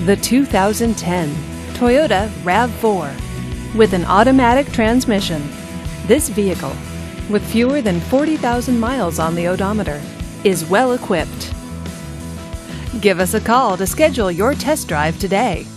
The 2010 Toyota RAV4. With an automatic transmission, this vehicle, with fewer than 40,000 miles on the odometer, is well equipped. Give us a call to schedule your test drive today.